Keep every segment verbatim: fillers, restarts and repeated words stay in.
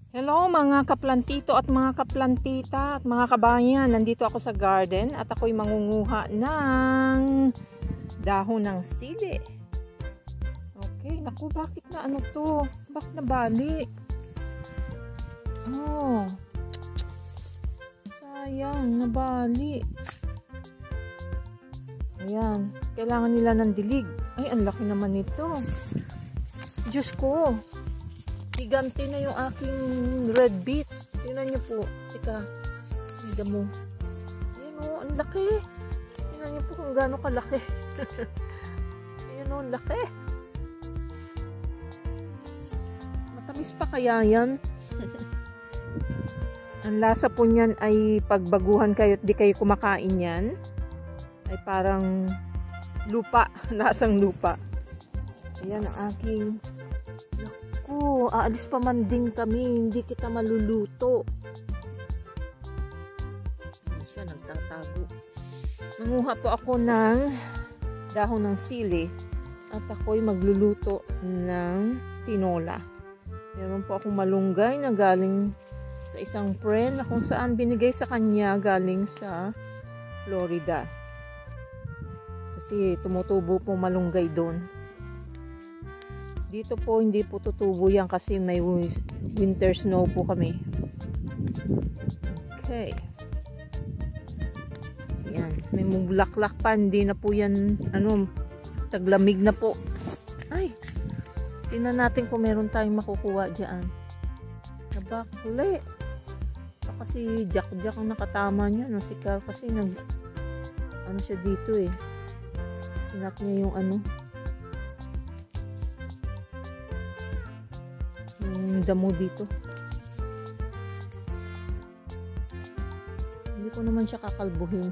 Hello mga kaplantito at mga kaplantita at mga kabayan, nandito ako sa garden at ako'y mangunguha ng dahon ng sili. Okay, naku, bakit na ano to? Bakit nabali? Oh, sayang, nabali. Ayan, kailangan nila ng dilig. Ay, ang laki naman nito. Diyos ko, gigante na yung aking red beets. Tingnan nyo po. Tika. Ang damo. Ayan o. Ang laki. Tingnan nyo po kung gaano kalaki. Ayan o. Ang laki. Matamis pa kaya yan? Ang lasa po niyan ay pagbaguhan kayo at di kayo kumakain yan. Ay parang lupa. Lasang lupa. Ayan ang aking ko, aalis pa man din kami, hindi kita maluluto. Ayan siya, nagtatago. Nanguha po ako ng dahon ng sili at ako'y magluluto ng tinola. Meron po akong malunggay na galing sa isang friend na kung saan binigay sa kanya galing sa Florida. Kasi tumutubo po malunggay doon. Dito po hindi po tutubo yan kasi may winter snow po kami. Okay. Yan. May mubulaklak pa. Hindi na po yan ano, taglamig na po. Ay. Tingnan natin kung meron tayong makukuha dyan. Nabakuli. Kasi Jack Jack ang nakatama niya. No? Si Carl kasi nag ano siya dito eh. Tinak niya yung ano. Yung damo dito. Hindi ko naman siya kakalbuhin.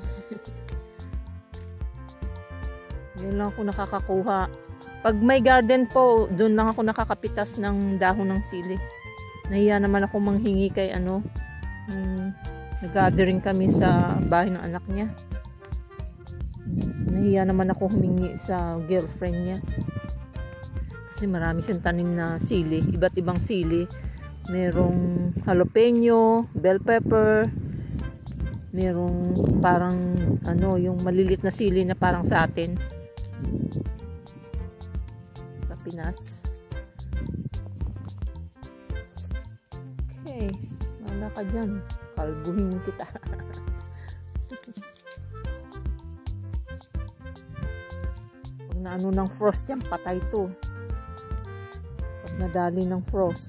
Ngayon lang ako nakakakuha. Pag may garden po, doon lang ako nakakapitas ng dahon ng sili. Nahiya naman ako manghingi kay ano. Um, Nag-gathering kami sa bahay ng anak niya. Nahiya naman ako humingi sa girlfriend niya. Kasi marami siyang tanim na sili, iba't ibang sili. Merong jalapeno, bell pepper, merong parang ano, yung malilit na sili na parang sa atin sa Pinas. Okay, wala ka dyan, kalbuhin kita. Pag naano ng frost yan, patay to. Nadali ng frost.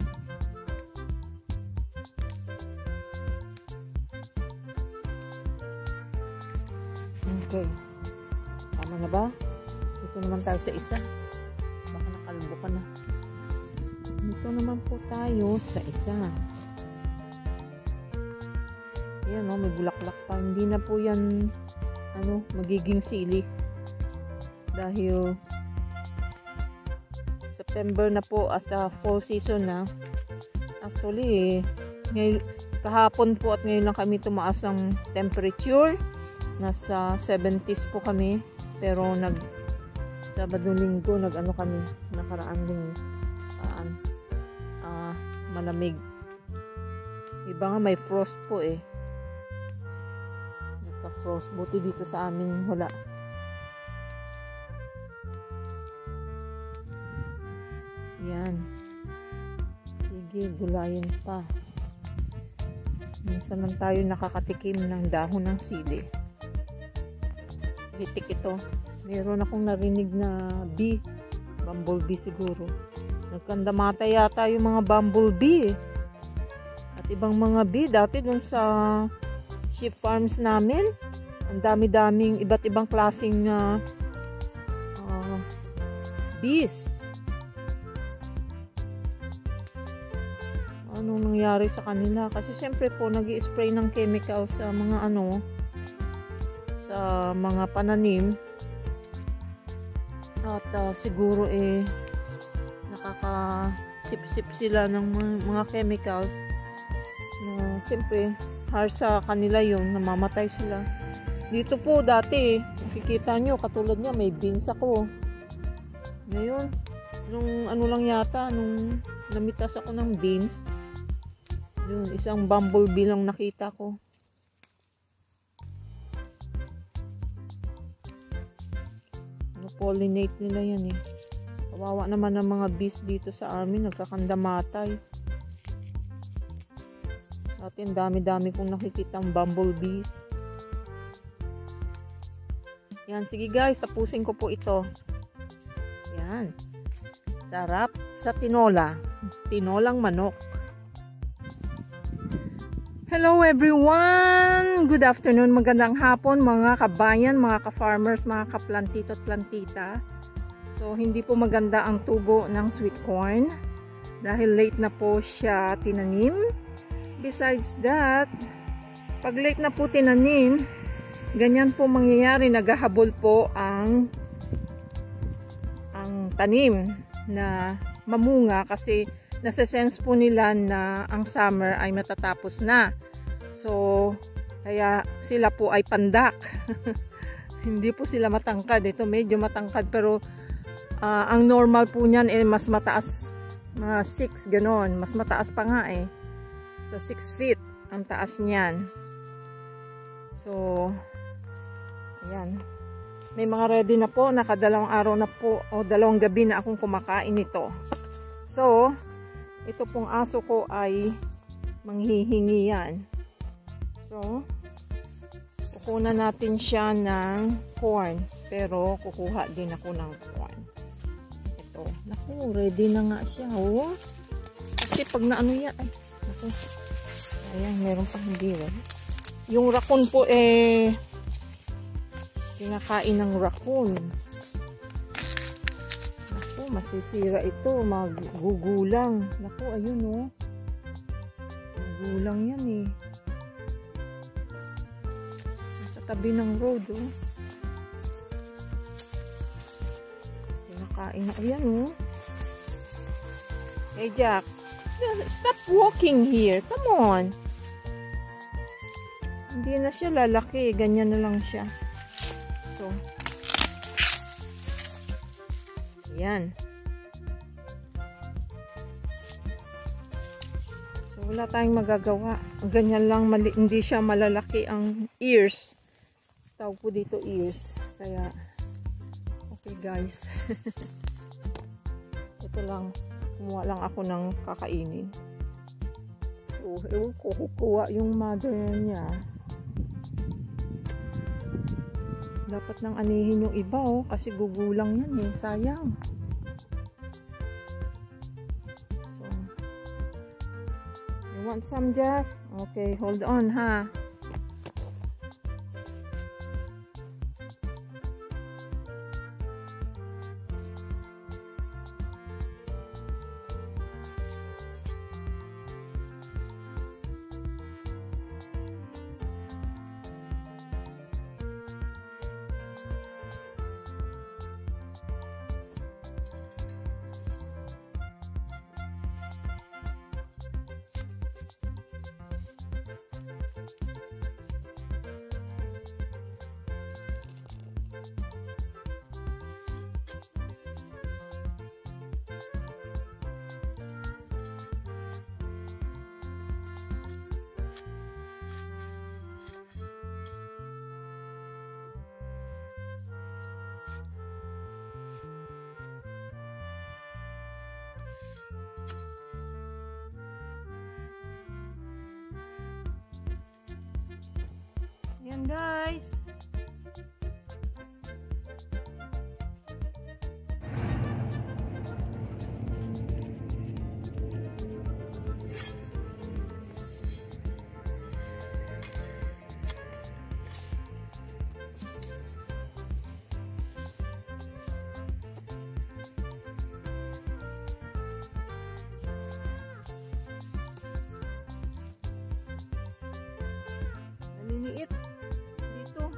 Okay. Tama na ba? Dito naman tayo sa isa. Baka nakalbo ka na. Dito naman po tayo sa isa. Ayan o, may bulaklak pa. Hindi na po yan ano, magiging sili. Dahil September na po at uh, fall season na. Actually, ngayon, kahapon po at ngayon lang kami tumaas ang temperature. Nasa seventies po kami. Pero nag Sabado linggo nag ano kami nakaraan linggo. Uh, uh, malamig. Iba nga may frost po eh. Nagka-frost. Buti dito sa amin wala. Yan. Sige, gulayin pa. Minsan lang tayo nakakatikim ng dahon ng sili. Hitik ito. Meron akong narinig na bee. Bumblebee siguro. Nagkandamata yata yung mga bumblebee. At ibang mga bee. Dati dun sa sheep farms namin. Ang dami-daming iba't ibang klaseng uh, uh, bees. Anong nangyari sa kanila kasi syempre po nag-i-spray ng chemical sa mga ano sa mga pananim at uh, siguro eh nakaka-sip-sip sila ng mga, mga chemicals na syempre harsh sa kanila yun, namamatay sila. Dito po dati nakikita nyo katulad niya may beans ako ngayon nung ano lang yata nung namitas ako ng beans Yun, isang bumblebee lang nakita ko. Pollinate nila yan eh. Kawawa naman ng mga bees dito sa amin, nagkakandamatay. Dati ang dami-dami kong nakikita ang bumblebees. Yan, sige guys, tapusin ko po ito. Yan. Sarap sa tinola. Tinolang manok. Hello everyone! Good afternoon, magandang hapon mga kabayan, mga ka-farmers, mga ka-plantito at plantita. So, hindi po maganda ang tubo ng sweet corn dahil late na po siya tinanim. Besides that, pag late na po tinanim, ganyan po mangyayari, naghahabol po ang ang tanim na mamunga kasi nasa-sense po nila na ang summer ay matatapos na. So, kaya sila po ay pandak. Hindi po sila matangkad. Ito medyo matangkad pero uh, ang normal po niyan ay eh, mas mataas. Mga six, ganon. Mas mataas pa nga eh. So, six feet ang taas niyan. So, ayan. May mga ready na po. Nakadalawang araw na po o dalawang gabi na akong kumakain ito. So, ito pong aso ko ay manghihingi yan. So, kukunan natin siya ng corn. Pero, kukuha din ako ng corn. Ito. Naku, ready na nga siya. Oh. Kasi pag naano yan, ay, naku. Ayan, meron pa hindi. Eh. Yung raccoon po, eh, kinakain ng raccoon. Masisira ito, magugulang. Naku, ayun oh. Magugulang yan eh. Nasa tabi ng road oh. Pinakain na. Ayan oh. Hey Jack, stop walking here. Come on. Hindi na siya lalaki. Ganyan na lang siya. So, yan. So, wala tayong magagawa. Ganyan lang, mali, hindi siya malalaki ang ears. Tawag po dito ears. Kaya, okay guys. Ito lang. Kumuha lang ako ng kakainin. So, ewan ko, kukuha yung mother niya. Dapat nang anihin yung iba oh, kasi gugulang yan eh, sayang. So, you want some Jack? Okay, hold on ha. Yan guys. Naliliit. Dito.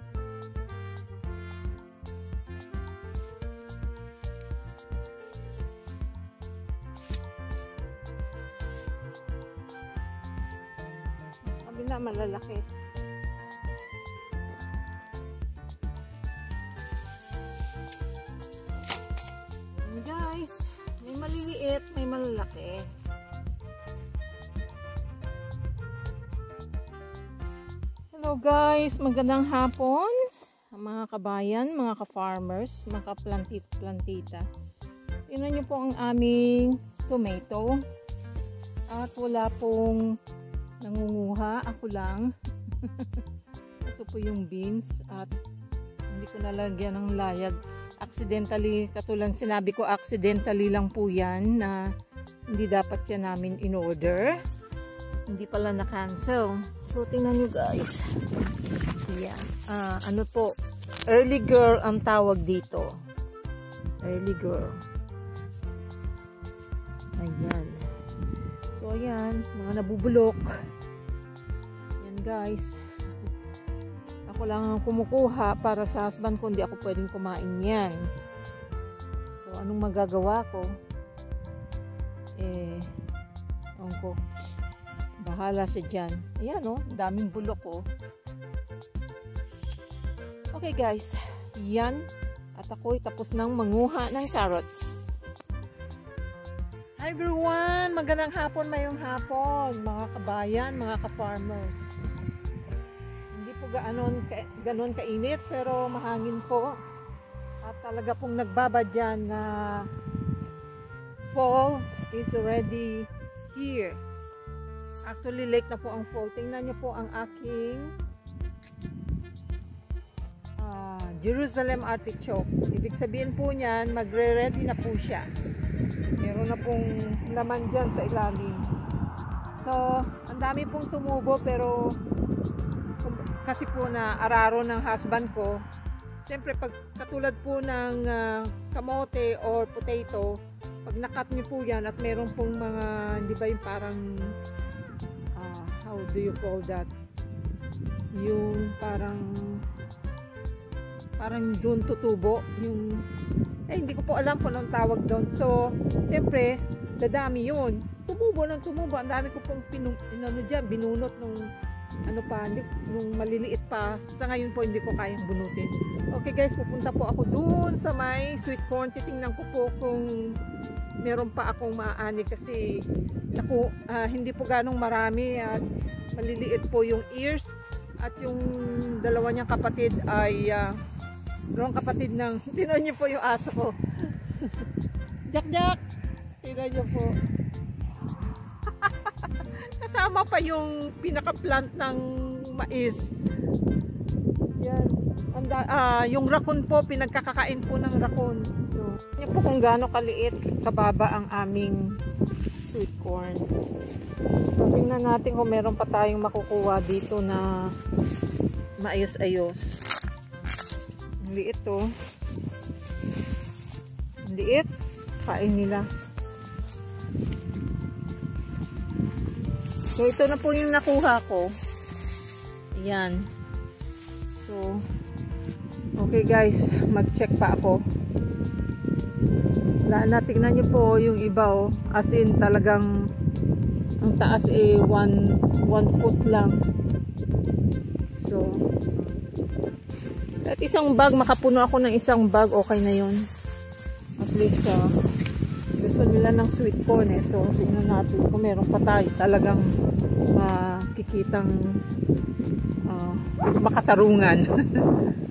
Kabila malalaki. And guys, may maliliit, may malalaki. Hello guys, magandang hapon mga kabayan, mga ka-farmers, mga ka-plantit-plantita. Tingnan niyo po ang aming tomato at wala pong nangunguha, ako lang. Ito po yung beans at hindi ko nalagyan ng layag. Accidentally, katulad sinabi ko, accidentally lang po yan na hindi dapat yan namin in order. Hindi pala na-cancel. So, tingnan nyo guys. Yan. Uh, ano po, early girl ang tawag dito. Early girl. Ayan. So, ayan. Mga nabubulok. Yan guys. Ako lang ang kumukuha para sa husband ko. Hindi ako pwedeng kumain yan. So, anong magagawa ko? Eh, ewan ko. Bahala siya dyan. Ayan o, oh, daming bulok o. Oh. Okay guys, yan. At ako'y tapos nang manguha ng carrots. Hi everyone! Magandang hapon, mayong hapon. Mga kabayan, mga ka-farmers. Hindi po ganoon ka, ganon kainit, pero mahangin po. At talaga pong nagbabadyan na fall is already here. Actually, late na po ang fall. Tingnan niyo po ang aking uh, Jerusalem artichoke. Ibig sabihin po niyan, magre-ready na po siya. Meron na pong laman dyan sa ilalim. So, ang dami pong tumubo pero kasi po na araro ng husband ko, siyempre pag katulad po ng uh, kamote or potato, pag nakat niyo po yan at meron pong mga, hindi ba yung parang how do you call that? Yung parang parang doon tutubo yung eh hindi ko po alam kung anong tawag doon. So, siyempre, dadami yun. Tumubo ng tumubo. Ang dami ko pong pinung, ano dyan, binunot nung ano pa, nung maliliit pa. Sa ngayon po, hindi ko kayang bunutin. Okay guys, pupunta po ako doon sa may sweet corn. Titingnan ko po kung meron pa akong maaani kasi naku, uh, hindi po ganong marami at maliliit po yung ears at yung dalawa niyang kapatid ay uh, dalawang kapatid ng tinan niyo po yung aso ko. Jak jak, tinan niyo po. Kasama pa yung pinaka-plant ng mais. Yan. Anda, uh, yung raccoon po, pinagkakakain po ng raccoon. So, yun po kung gaano kaliit, kababa ang aming sweet corn. So, tingnan natin kung meron pa tayong makukuha dito na maayos-ayos. Ang liit to. Ang liit. Kain nila. So, ito na po yung nakuha ko. Ayan. So, okay guys, mag-check pa ako. Wala na, tignan nyo po yung iba oh. As in talagang ang taas eh one, one foot lang. So, at isang bag, makapuno ako ng isang bag, okay na yun. At least, uh, gusto nila ng sweet corn eh. So, tignan natin kung meron pa tayo. Talagang makikitang uh, makatarungan.